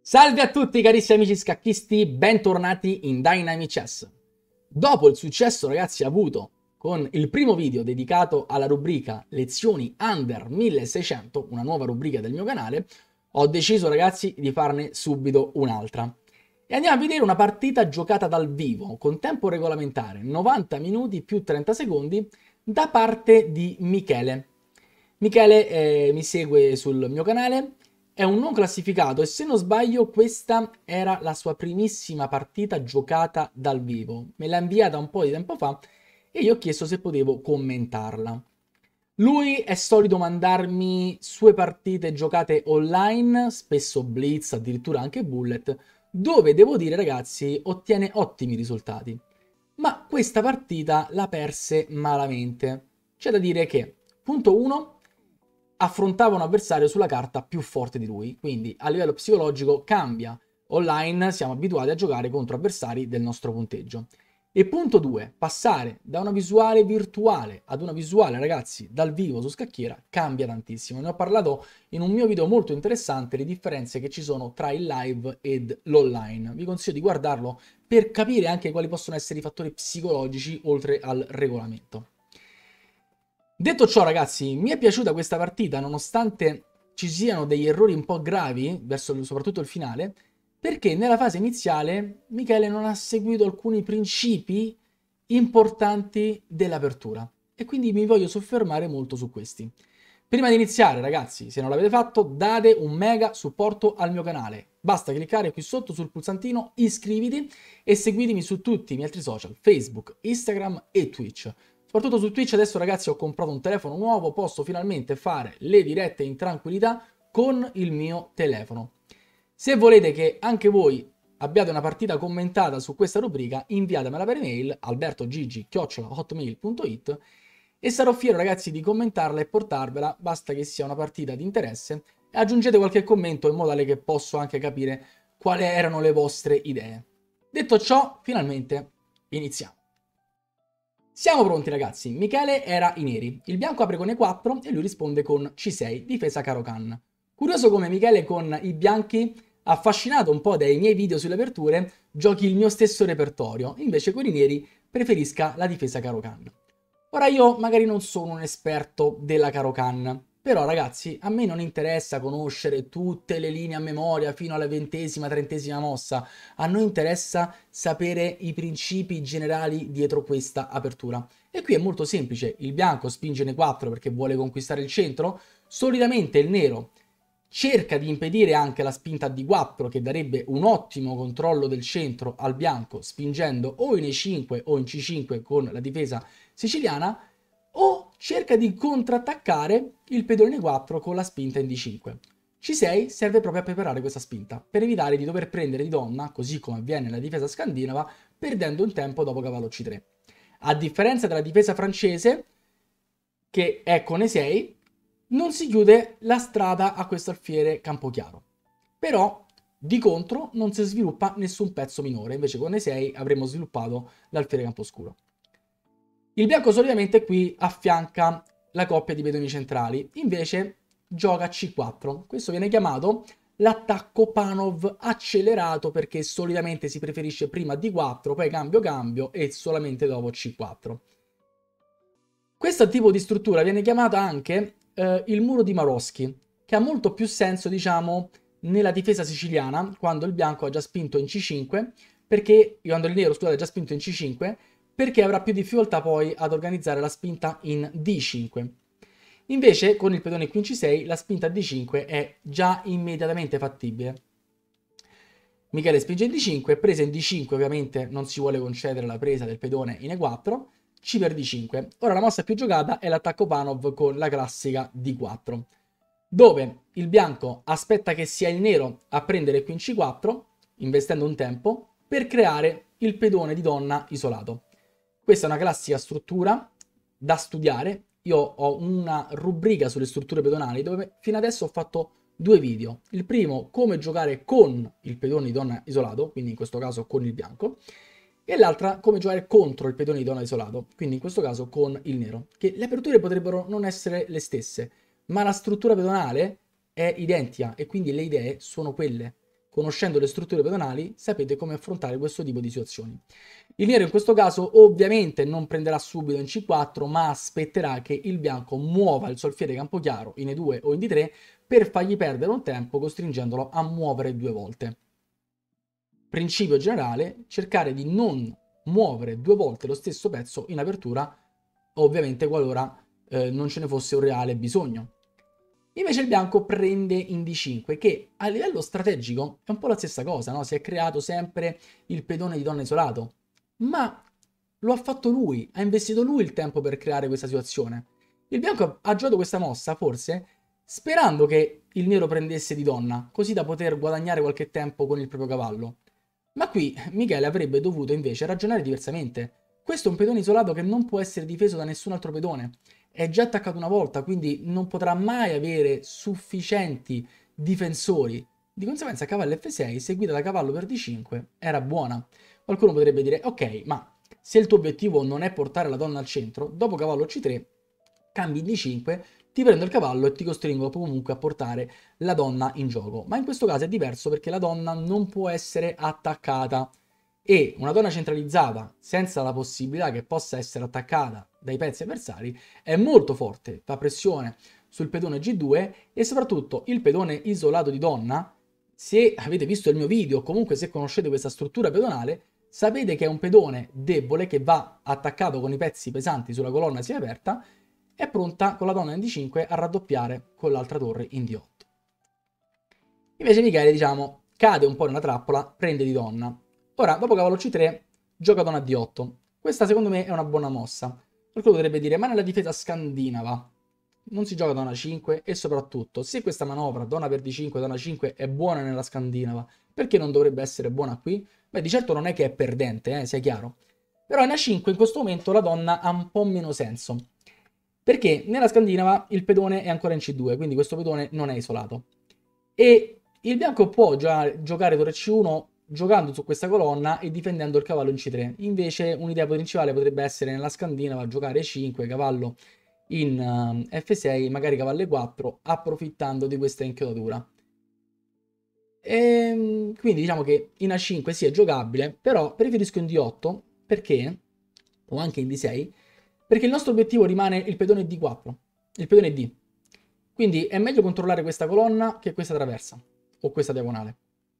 Salve a tutti carissimi amici scacchisti, bentornati in Dynami Chess. Dopo il successo ragazzi avuto con il primo video dedicato alla rubrica Lezioni Under 1600, una nuova rubrica del mio canale, ho deciso ragazzi di farne subito un'altra. E andiamo a vedere una partita giocata dal vivo, con tempo regolamentare, 90 minuti più 30 secondi, da parte di Michele. Michele mi segue sul mio canale. È un non classificato e se non sbaglio questa era la sua primissima partita giocata dal vivo. Me l'ha inviata un po' di tempo fa e gli ho chiesto se potevo commentarla. Lui è solito mandarmi sue partite giocate online, spesso Blitz, addirittura anche Bullet, dove devo dire ragazzi ottiene ottimi risultati. Ma questa partita la perse malamente. C'è da dire che, punto 1, affrontava un avversario sulla carta più forte di lui, quindi a livello psicologico cambia. Online siamo abituati a giocare contro avversari del nostro punteggio. E punto 2, passare da una visuale virtuale ad una visuale, ragazzi, dal vivo su scacchiera cambia tantissimo. Ne ho parlato in un mio video molto interessante, le differenze che ci sono tra il live ed l'online. Vi consiglio di guardarlo per capire anche quali possono essere i fattori psicologici oltre al regolamento. Detto ciò ragazzi, mi è piaciuta questa partita nonostante ci siano degli errori un po' gravi verso soprattutto il finale, perché nella fase iniziale Michele non ha seguito alcuni principi importanti dell'apertura e quindi mi voglio soffermare molto su questi. Prima di iniziare ragazzi, se non l'avete fatto, date un mega supporto al mio canale. Basta cliccare qui sotto sul pulsantino iscriviti e seguitemi su tutti i miei altri social, Facebook, Instagram e Twitch. Soprattutto su Twitch adesso ragazzi ho comprato un telefono nuovo, posso finalmente fare le dirette in tranquillità con il mio telefono. Se volete che anche voi abbiate una partita commentata su questa rubrica, inviatemela per email albertogigi@hotmail.it e sarò fiero ragazzi di commentarla e portarvela, basta che sia una partita di interesse e aggiungete qualche commento in modo tale che posso anche capire quali erano le vostre idee. Detto ciò, finalmente iniziamo. Siamo pronti ragazzi, Michele era i neri, il bianco apre con E4 e lui risponde con C6, difesa Caro-Kann. Curioso come Michele con i bianchi, affascinato un po' dai miei video sulle aperture, giochi il mio stesso repertorio, invece con i neri preferisca la difesa Caro-Kann. Ora io magari non sono un esperto della Caro-Kann, però ragazzi a me non interessa conoscere tutte le linee a memoria fino alla 20ª, 30ª mossa, a noi interessa sapere i principi generali dietro questa apertura. E qui è molto semplice, il bianco spinge in E4 perché vuole conquistare il centro, solitamente il nero cerca di impedire anche la spinta a D4 che darebbe un ottimo controllo del centro al bianco spingendo o in E5 o in C5 con la difesa siciliana, o cerca di contrattaccare il pedone in E4 con la spinta in D5. C6 serve proprio a preparare questa spinta, per evitare di dover prendere di donna, così come avviene nella difesa scandinava, perdendo un tempo dopo cavallo C3. A differenza della difesa francese, che è con E6, non si chiude la strada a questo alfiere campochiaro. Però, di contro, non si sviluppa nessun pezzo minore, invece con E6 avremmo sviluppato l'alfiere camposcuro. Il bianco solitamente qui affianca la coppia di pedoni centrali, invece gioca C4. Questo viene chiamato l'attacco Panov accelerato perché solitamente si preferisce prima D4, poi cambio e solamente dopo C4. Questo tipo di struttura viene chiamata anche il muro di Maroschi, che ha molto più senso, diciamo, nella difesa siciliana, quando il bianco ha già spinto in C5, quando il nero, scusate, ha già spinto in C5, perché avrà più difficoltà poi ad organizzare la spinta in D5. Invece con il pedone qui in C6 la spinta a D5 è già immediatamente fattibile. Michele spinge in D5, presa in D5 ovviamente non si vuole concedere la presa del pedone in E4, C per D5. Ora la mossa più giocata è l'attacco Panov con la classica D4, dove il bianco aspetta che sia il nero a prendere qui in C4, investendo un tempo, per creare il pedone di donna isolato. Questa è una classica struttura da studiare. Io ho una rubrica sulle strutture pedonali dove fino adesso ho fatto due video. Il primo, come giocare con il pedone di donna isolato, quindi in questo caso con il bianco, e l'altra, come giocare contro il pedone di donna isolato, quindi in questo caso con il nero. Che le aperture potrebbero non essere le stesse, ma la struttura pedonale è identica e quindi le idee sono quelle. Conoscendo le strutture pedonali, sapete come affrontare questo tipo di situazioni. Il nero in questo caso ovviamente non prenderà subito in C4, ma aspetterà che il bianco muova il suo alfiere campo chiaro in E2 o in D3 per fargli perdere un tempo, costringendolo a muovere 2 volte. Principio generale, cercare di non muovere 2 volte lo stesso pezzo in apertura, ovviamente qualora non ce ne fosse un reale bisogno. Invece il bianco prende in D5, che a livello strategico è un po' la stessa cosa, no? Si è creato sempre il pedone di donna isolato, ma lo ha fatto lui, ha investito lui il tempo per creare questa situazione. Il bianco ha giocato questa mossa, forse, sperando che il nero prendesse di donna, così da poter guadagnare qualche tempo con il proprio cavallo. Ma qui Michele avrebbe dovuto invece ragionare diversamente. Questo è un pedone isolato che non può essere difeso da nessun altro pedone. È già attaccato una volta, quindi non potrà mai avere sufficienti difensori. Di conseguenza cavallo F6 seguita da cavallo per D5 era buona. Qualcuno potrebbe dire, ok, ma se il tuo obiettivo non è portare la donna al centro, dopo cavallo C3 cambi D5, ti prendo il cavallo e ti costringo comunque a portare la donna in gioco. Ma in questo caso è diverso perché la donna non può essere attaccata. E una donna centralizzata, senza la possibilità che possa essere attaccata dai pezzi avversari, è molto forte, fa pressione sul pedone G2 e soprattutto il pedone isolato di donna, se avete visto il mio video o comunque se conoscete questa struttura pedonale, sapete che è un pedone debole che va attaccato con i pezzi pesanti sulla colonna semiaperta, è pronta con la donna in D5 a raddoppiare con l'altra torre in D8. Invece Michele, diciamo, cade un po' nella trappola, prende di donna. Ora, dopo cavallo C3, gioca donna D8. Questa secondo me è una buona mossa. Qualcuno potrebbe dire, ma nella difesa scandinava non si gioca donna 5 e soprattutto, se questa manovra donna per D5, donna 5 è buona nella scandinava, perché non dovrebbe essere buona qui? Beh, di certo non è che è perdente, sia chiaro. Però in A5 in questo momento la donna ha un po' meno senso. Perché nella scandinava il pedone è ancora in C2, quindi questo pedone non è isolato. E il bianco può giocare torre C1 giocando su questa colonna e difendendo il cavallo in C3. Invece un'idea principale potrebbe essere nella scandinava giocare E5, cavallo in F6, magari cavallo E4, approfittando di questa inchiodatura. Quindi diciamo che in A5 sì è giocabile, però preferisco in D8 perché, o anche in D6, perché il nostro obiettivo rimane il pedone D4, il pedone D. Quindi è meglio controllare questa colonna che questa traversa, o questa diagonale.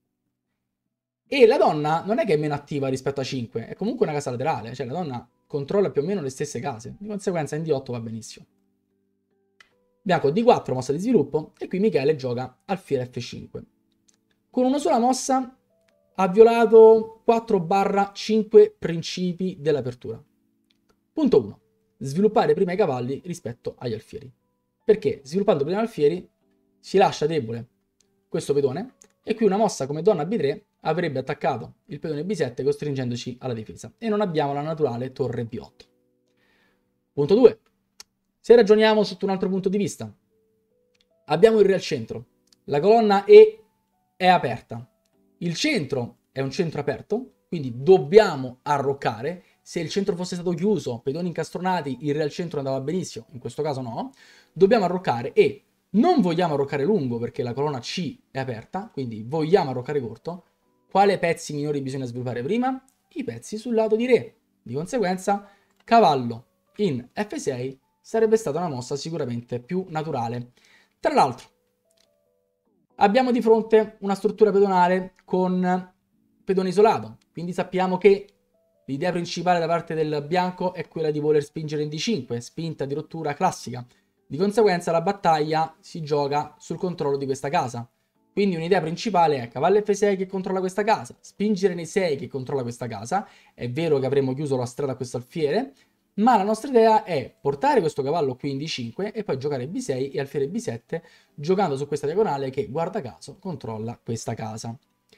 E la donna non è che è meno attiva rispetto a 5, è comunque una casa laterale, cioè la donna controlla più o meno le stesse case, di conseguenza in D8 va benissimo. Bianco D4, mossa di sviluppo, e qui Michele gioca alfiere F5. Con una sola mossa ha violato 4/5 principi dell'apertura. Punto 1. Sviluppare prima i cavalli rispetto agli alfieri. Perché sviluppando prima gli alfieri si lascia debole questo pedone e qui una mossa come donna B3 avrebbe attaccato il pedone B7 costringendoci alla difesa e non abbiamo la naturale torre B8. Punto 2. Se ragioniamo sotto un altro punto di vista, abbiamo il re al centro, la colonna E è aperta, il centro è un centro aperto, quindi dobbiamo arroccare. Se il centro fosse stato chiuso, pedoni incastronati, il re al centro andava benissimo, in questo caso no, dobbiamo arroccare e non vogliamo arroccare lungo perché la colonna C è aperta, quindi vogliamo arroccare corto. Quale pezzi minori bisogna sviluppare prima? I pezzi sul lato di re. Di conseguenza, cavallo in F6 sarebbe stata una mossa sicuramente più naturale. Tra l'altro, abbiamo di fronte una struttura pedonale con pedone isolato, quindi sappiamo che l'idea principale da parte del bianco è quella di voler spingere in D5, spinta di rottura classica. Di conseguenza la battaglia si gioca sul controllo di questa casa. Quindi un'idea principale è cavallo F6 che controlla questa casa, spingere nei 6 che controlla questa casa. È vero che avremmo chiuso la strada a questo alfiere, ma la nostra idea è portare questo cavallo qui in D5 e poi giocare B6 e alfiere B7 giocando su questa diagonale che, guarda caso, controlla questa casa.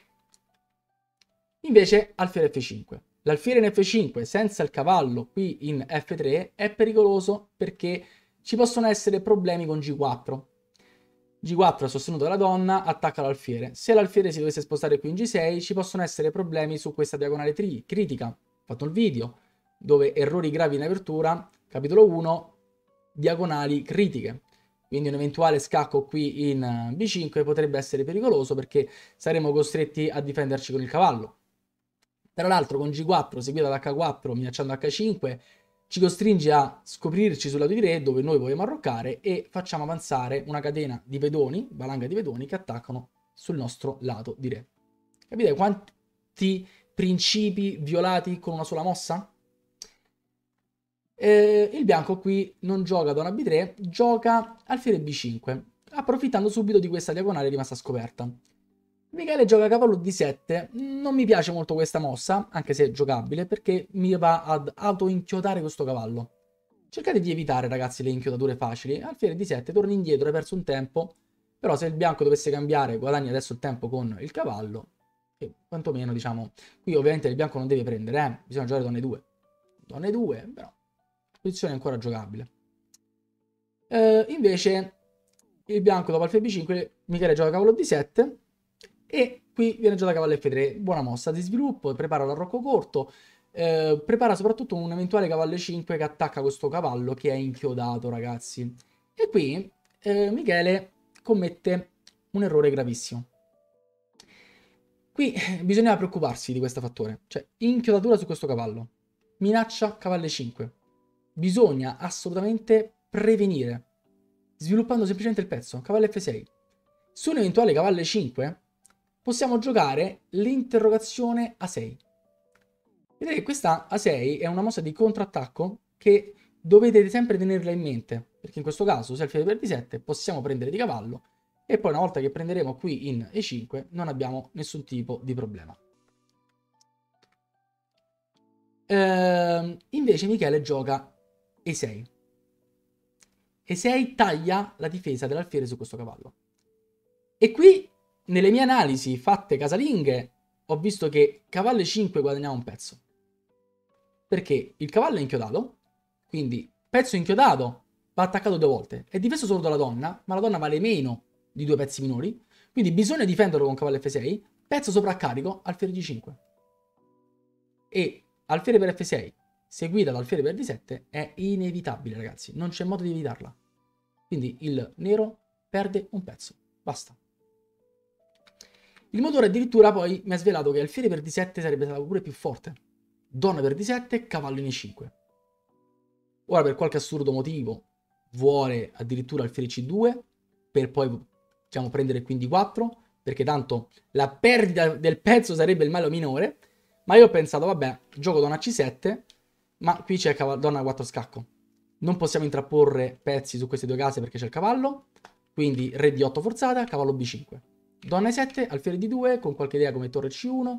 Invece alfiere F5. L'alfiere in F5 senza il cavallo qui in F3 è pericoloso perché ci possono essere problemi con G4. G4 sostenuto dalla donna, attacca l'alfiere. Se l'alfiere si dovesse spostare qui in G6 ci possono essere problemi su questa diagonale critica. Ho fatto il video dove errori gravi in apertura, capitolo 1, diagonali critiche. Quindi un eventuale scacco qui in B5 potrebbe essere pericoloso perché saremo costretti a difenderci con il cavallo. Tra l'altro con G4 seguita da H4 minacciando H5 ci costringe a scoprirci sul lato di re dove noi vogliamo arroccare e facciamo avanzare una catena di pedoni, valanga di pedoni che attaccano sul nostro lato di re. Capite quanti principi violati con una sola mossa? Il bianco qui non gioca donna B3, gioca alfiere B5, approfittando subito di questa diagonale rimasta scoperta. Michele gioca cavallo D7, non mi piace molto questa mossa, anche se è giocabile, perché mi va ad auto-inchiodare questo cavallo. Cercate di evitare, ragazzi, le inchiodature facili. Alfiere D7, torni indietro, hai perso un tempo, però se il bianco dovesse cambiare, guadagni adesso il tempo con il cavallo, e quantomeno, diciamo, qui ovviamente il bianco non deve prendere, bisogna giocare donne 2. Donne 2, però, la posizione è ancora giocabile. Invece, il bianco dopo alfiere B5, Michele gioca cavallo D7, e qui viene giocato cavallo F3, buona mossa di sviluppo, prepara l'arrocco corto, prepara soprattutto un eventuale cavallo E5 che attacca questo cavallo che è inchiodato, ragazzi. E qui Michele commette un errore gravissimo. Qui bisognava preoccuparsi di questo fattore, cioè inchiodatura su questo cavallo, minaccia cavallo E5. Bisogna assolutamente prevenire, sviluppando semplicemente il pezzo, cavallo F6. Su un eventuale cavallo E5 possiamo giocare l'interrogazione A6. Vedete che questa A6 è una mossa di contrattacco che dovete sempre tenerla in mente, perché in questo caso se alfiere per D7 possiamo prendere di cavallo e poi una volta che prenderemo qui in E5 non abbiamo nessun tipo di problema. Invece Michele gioca E6. E6 taglia la difesa dell'alfiere su questo cavallo. E qui, nelle mie analisi fatte casalinghe, ho visto che cavallo E5 guadagniamo un pezzo. Perché il cavallo è inchiodato, quindi pezzo inchiodato va attaccato 2 volte. È difeso solo dalla donna, ma la donna vale meno di 2 pezzi minori, quindi bisogna difenderlo con cavallo F6, pezzo sovraccarico, alfiere G5. E alfiere per F6, seguita da alfiere per D7, è inevitabile, ragazzi, non c'è modo di evitarla. Quindi il nero perde un pezzo, basta. Il motore addirittura poi mi ha svelato che alfiere per D7 sarebbe stato pure più forte. Donna per D7, cavallo in E5. Ora per qualche assurdo motivo vuole addirittura alfiere C2 per poi, diciamo, prendere quindi 4, perché tanto la perdita del pezzo sarebbe il male minore, ma io ho pensato, vabbè, gioco donna C7, ma qui c'è donna 4 scacco. Non possiamo intrapporre pezzi su queste due case perché c'è il cavallo, quindi re D8 forzata, cavallo B5. Donna E7, alfiere D2, con qualche idea come torre C1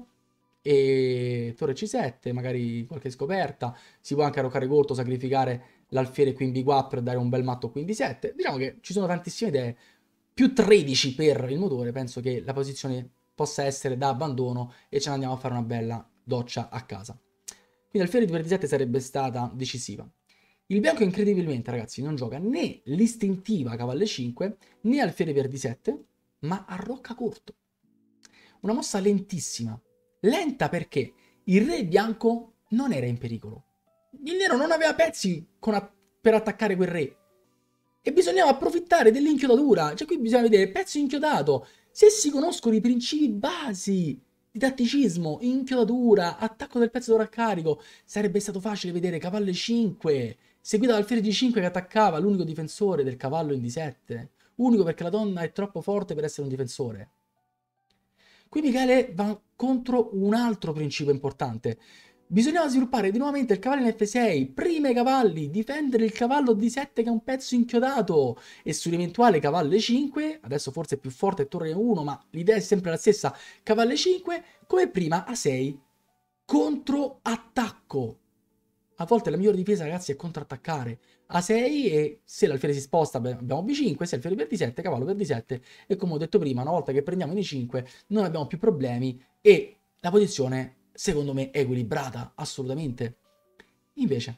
e torre C7, magari qualche scoperta. Si può anche arroccare corto, sacrificare l'alfiere qui in B4 e dare un bel matto qui in D7. Diciamo che ci sono tantissime idee. Più 13 per il motore, penso che la posizione possa essere da abbandono e ce ne andiamo a fare una bella doccia a casa. Quindi alfiere per D7 sarebbe stata decisiva. Il bianco incredibilmente, ragazzi, non gioca né l'istintiva cavallo 5 né alfiere per D7, ma arrocca corto. Una mossa lentissima. Lenta perché il re bianco non era in pericolo. Il nero non aveva pezzi per attaccare quel re. E bisognava approfittare dell'inchiodatura. Cioè qui bisogna vedere pezzo inchiodato. Se si conoscono i principi basi di tatticismo, inchiodatura, attacco del pezzo sovraccarico, sarebbe stato facile vedere cavallo 5, seguita dal alfiere G5 che attaccava l'unico difensore del cavallo in D7. Unico perché la donna è troppo forte per essere un difensore. Qui Michele va contro un altro principio importante. Bisognava sviluppare di nuovamente il cavallo in F6, prima i cavalli, difendere il cavallo D7 che è un pezzo inchiodato e sull'eventuale cavallo E5, adesso forse è più forte torre 1, ma l'idea è sempre la stessa, cavallo E5, come prima A6, contro attacco. A volte la migliore difesa, ragazzi, è contrattaccare. A6 e se l'alfiere si sposta abbiamo B5, se alfiere per D7, cavallo per D7 e come ho detto prima, una volta che prendiamo in E5 non abbiamo più problemi e la posizione secondo me è equilibrata, assolutamente. Invece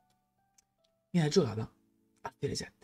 viene giocata alfiere 7.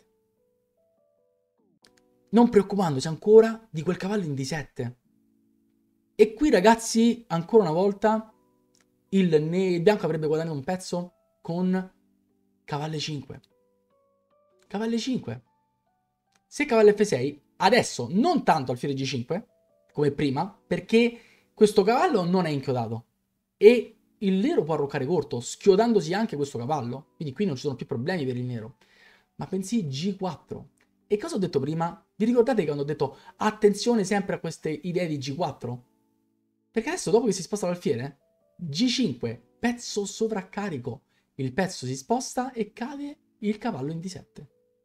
Non preoccupandosi ancora di quel cavallo in D7. E qui, ragazzi, ancora una volta il bianco avrebbe guadagnato un pezzo con cavallo 5. Cavallo 5. Se cavallo F6, adesso non tanto alfiere G5, come prima, perché questo cavallo non è inchiodato. E il nero può arroccare corto, schiodandosi anche questo cavallo. Quindi qui non ci sono più problemi per il nero. Ma bensì G4. E cosa ho detto prima? Vi ricordate quando ho detto attenzione sempre a queste idee di G4? Perché adesso, dopo che si sposta l'alfiere, G5, pezzo sovraccarico. Il pezzo si sposta e cade il cavallo in D7.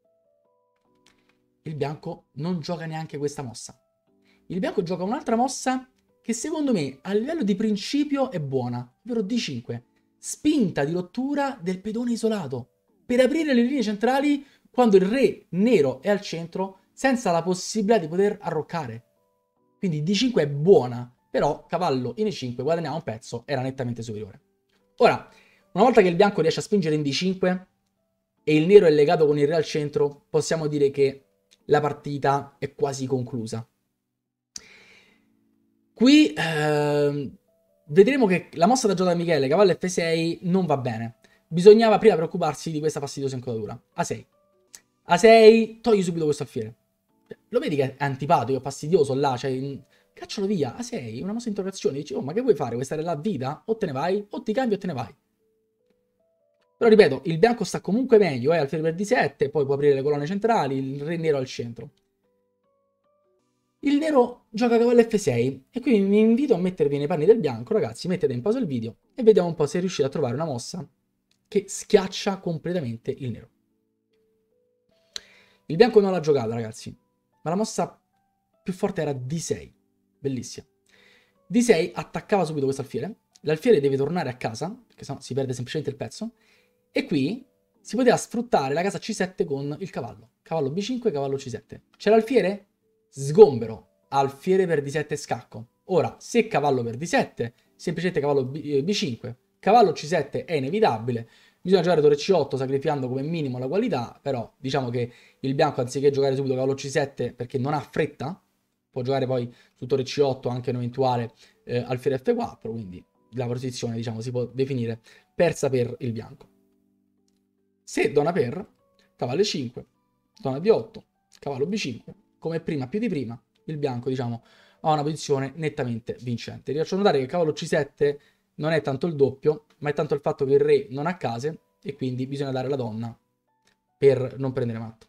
Il bianco non gioca neanche questa mossa. Il bianco gioca un'altra mossa che secondo me a livello di principio è buona, ovvero D5. Spinta di rottura del pedone isolato per aprire le linee centrali quando il re nero è al centro senza la possibilità di poter arroccare. Quindi D5 è buona, però cavallo in E5 guadagniamo un pezzo, era nettamente superiore. Ora, una volta che il bianco riesce a spingere in D5 e il nero è legato con il re al centro, possiamo dire che la partita è quasi conclusa. Qui vedremo che la mossa da giocare da Michele, cavallo F6, non va bene. Bisognava prima preoccuparsi di questa fastidiosa inquadratura. A6. A6, togli subito questo alfiere. Lo vedi che è antipatico, è fastidioso là, cioè caccialo via. A6, una mossa di interrogazione. Dici, oh, ma che vuoi fare? Vuoi stare là a vita? O te ne vai, o ti cambi o te ne vai. Però ripeto, il bianco sta comunque meglio, alfiere per D7, poi può aprire le colonne centrali, il re nero al centro. Il nero gioca cavallo F6 e quindi vi invito a mettervi nei panni del bianco, ragazzi, mettete in pausa il video e vediamo un po' se riuscite a trovare una mossa che schiaccia completamente il nero. Il bianco non l'ha giocata, ragazzi, ma la mossa più forte era D6, bellissima. D6 attaccava subito questo alfiere, l'alfiere deve tornare a casa, perché sennò si perde semplicemente il pezzo, e qui si poteva sfruttare la casa C7 con il cavallo. Cavallo B5, cavallo C7. C'è l'alfiere? Sgombero, alfiere per D7 scacco. Ora, se cavallo per D7, semplicemente cavallo B5, cavallo C7 è inevitabile, bisogna giocare torre C8 sacrificando come minimo la qualità, però diciamo che il bianco anziché giocare subito cavallo C7 perché non ha fretta, può giocare poi su torre C8 anche un eventuale alfiere F4, quindi la posizione diciamo si può definire persa per il bianco. Se donna per, cavallo E5, donna D8, cavallo B5, come prima più di prima, il bianco, diciamo, ha una posizione nettamente vincente. Vi faccio notare che il cavallo C7 non è tanto il doppio, ma è tanto il fatto che il re non ha case e quindi bisogna dare la donna per non prendere matto.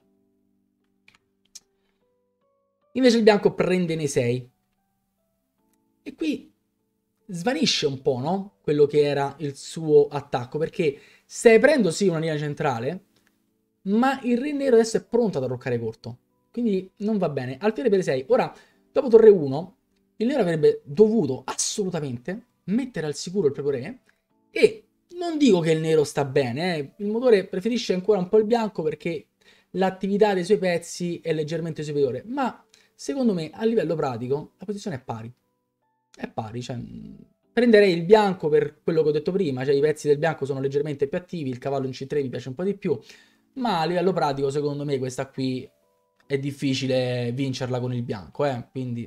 Invece il bianco prende in E6. E qui svanisce un po', no? Quello che era il suo attacco, perché stai aprendo sì una linea centrale, ma il re nero adesso è pronto ad arroccare corto. Quindi non va bene. Alfiere per 6. Ora, dopo torre 1, il nero avrebbe dovuto assolutamente mettere al sicuro il proprio re. E non dico che il nero sta bene, il motore preferisce ancora un po' il bianco perché l'attività dei suoi pezzi è leggermente superiore. Ma secondo me a livello pratico la posizione è pari. È pari, cioè prenderei il bianco per quello che ho detto prima, cioè i pezzi del bianco sono leggermente più attivi, il cavallo in C3 mi piace un po' di più, ma a livello pratico secondo me questa qui è difficile vincerla con il bianco, quindi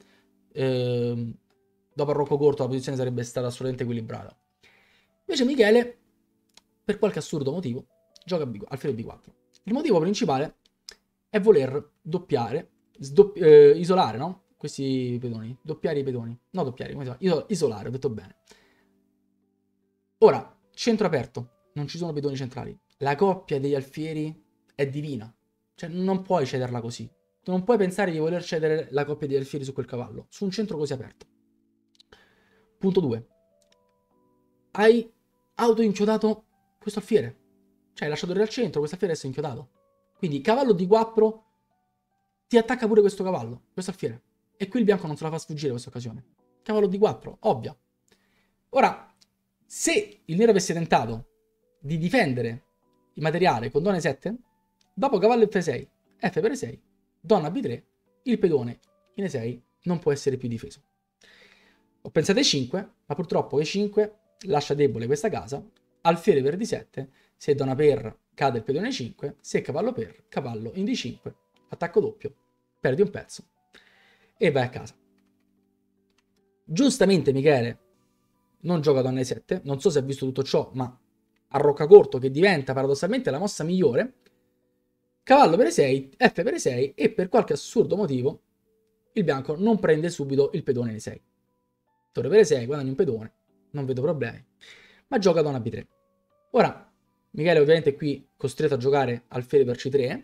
dopo arrocco corto la posizione sarebbe stata assolutamente equilibrata. Invece Michele, per qualche assurdo motivo, gioca alfiere B4. Il motivo principale è voler doppiare, isolare, no? Questi pedoni, doppiare i pedoni, no doppiare, come si chiama? Isolare, ho detto bene. Ora, centro aperto, non ci sono pedoni centrali. La coppia degli alfieri è divina, cioè non puoi cederla così. Tu non puoi pensare di voler cedere la coppia degli alfieri su quel cavallo, su un centro così aperto. Punto 2. Hai autoinchiodato questo alfiere, cioè hai lasciato il re al centro, questo alfiere adesso è inchiodato. Quindi cavallo D4 ti attacca pure questo cavallo, questo alfiere. E qui il bianco non se la fa sfuggire questa occasione. Cavallo D4, ovvia. Ora, se il nero avesse tentato di difendere il materiale con donna E7, dopo cavallo F6, F per E6, donna B3, il pedone in E6 non può essere più difeso. Ho pensato E5, ma purtroppo E5 lascia debole questa casa, alfiere per D7, se donna per cade il pedone E5, se cavallo per, cavallo in D5, attacco doppio, perdi un pezzo e vai a casa. Giustamente Michele non gioca donna E7, non so se ha visto tutto ciò, ma arrocca corto che diventa paradossalmente la mossa migliore. cavallo per e6, f per e6 e per qualche assurdo motivo il bianco non prende subito il pedone in e6. Torre per e6, guadagno un pedone, non vedo problemi, ma gioca donna b3. Ora, Michele ovviamente è qui costretto a giocare alfiere per c3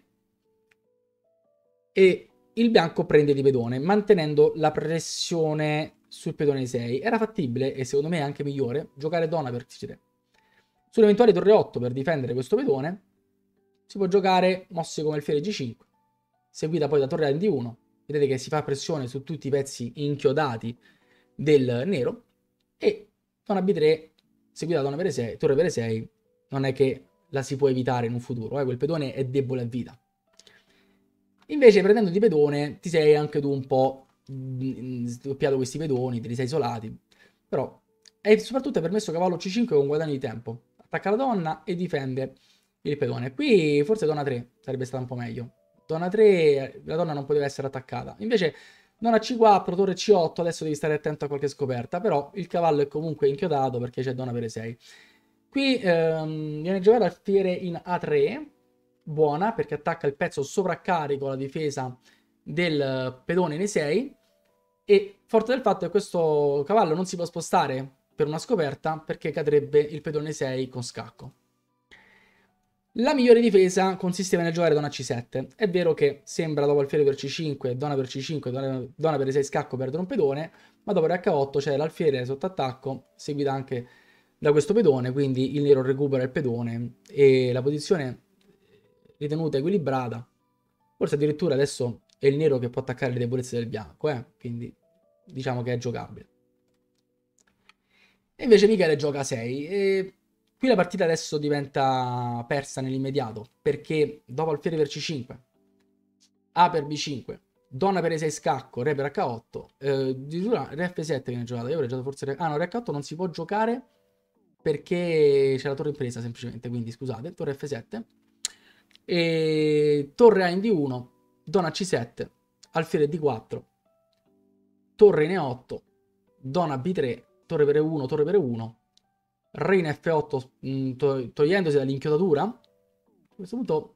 e il bianco prende di pedone, mantenendo la pressione sul pedone e6. Era fattibile, e secondo me anche migliore, giocare donna per c3. Sull'eventuale torre 8 per difendere questo pedone, si può giocare mosse come alfiere g5, seguita poi da torre in d1. Vedete che si fa pressione su tutti i pezzi inchiodati del nero, e donna b3 seguita da donna per e6, torre per e6, non è che la si può evitare in un futuro, quel pedone è debole a vita. Invece prendendo di pedone ti sei anche tu un po' sdoppiato questi pedoni, te li sei isolati, però e soprattutto hai permesso cavallo c5 con guadagno di tempo, attacca la donna e difende il pedone. Qui forse donna 3 sarebbe stata un po' meglio, donna 3 la donna non poteva essere attaccata, invece donna c4, torre c8, adesso devi stare attento a qualche scoperta, però il cavallo è comunque inchiodato perché c'è donna per e6. Qui viene giocato alfiere in a3, buona perché attacca il pezzo sovraccarico alla difesa del pedone in e6, e forte del fatto che questo cavallo non si può spostare per una scoperta perché cadrebbe il pedone 6 con scacco. La migliore difesa consisteva nel giocare donna c7. È vero che sembra dopo alfiere per c5, donna per c5, donna per e6 scacco perdere un pedone, ma dopo h8 c'è l'alfiere sotto attacco, seguita anche da questo pedone, quindi il nero recupera il pedone e la posizione ritenuta equilibrata. Forse addirittura adesso è il nero che può attaccare le debolezze del bianco, quindi diciamo che è giocabile. E invece Michele gioca a 6 e qui la partita adesso diventa persa nell'immediato, perché dopo alfiere per c5, a per b5, donna per e6 scacco, re per h8, addirittura re f7 viene giocato. Io avrei giocato forse re... Ah no, re h8 non si può giocare perché c'è la torre in presa semplicemente, quindi scusate, torre f7 e torre a in d1, donna c7, alfiere d4, torre in e8, donna b3, torre per e1, torre per e1, re in f8 togliendosi dall'inchiodatura. A questo punto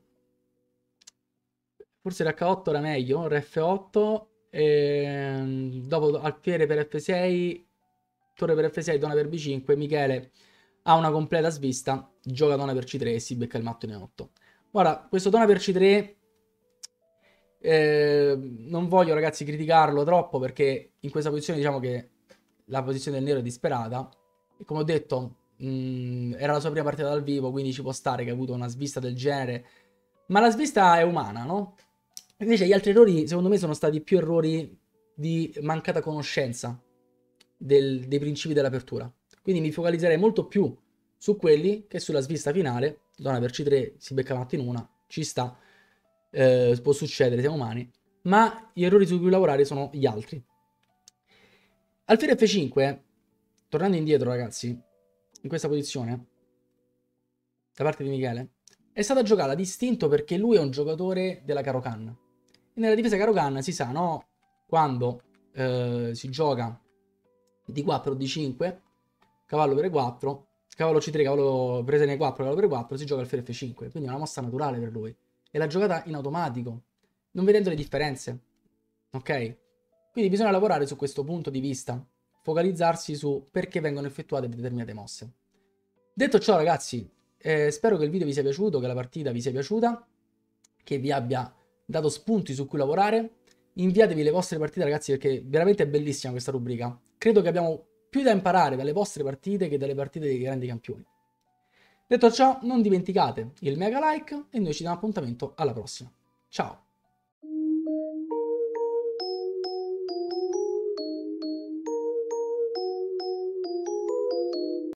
forse l'H8 era meglio, re f8, dopo alfiere per f6, torre per f6, donna per b5, Michele ha una completa svista, gioca donna per c3 e si becca il matto in e8. Ora, questo donna per c3 non voglio ragazzi criticarlo troppo perché in questa posizione diciamo che la posizione del nero è disperata e come ho detto era la sua prima partita dal vivo, quindi ci può stare che ha avuto una svista del genere, ma la svista è umana, no? Invece gli altri errori secondo me sono stati più errori di mancata conoscenza dei principi dell'apertura, quindi mi focalizzerei molto più su quelli che sulla svista finale. Donna per c3 si becca matto in una, ci sta, può succedere, siamo umani, ma gli errori su cui lavorare sono gli altri. Alfiere f5, tornando indietro ragazzi, in questa posizione, da parte di Michele, è stata giocata distinto perché lui è un giocatore della Caro-Kann. E nella difesa Caro-Kann si sa, no? Quando si gioca d4, d5, cavallo per e4, cavallo c3, cavallo presa in e4, cavallo per e4, si gioca alfiere f5. Quindi è una mossa naturale per lui. E l'ha giocata in automatico, non vedendo le differenze. Ok? Quindi bisogna lavorare su questo punto di vista, focalizzarsi su perché vengono effettuate determinate mosse. Detto ciò ragazzi, spero che il video vi sia piaciuto, che la partita vi sia piaciuta, che vi abbia dato spunti su cui lavorare. Inviatevi le vostre partite ragazzi perché veramente è bellissima questa rubrica. Credo che abbiamo più da imparare dalle vostre partite che dalle partite dei grandi campioni. Detto ciò, non dimenticate il mega like e noi ci diamo appuntamento alla prossima. Ciao!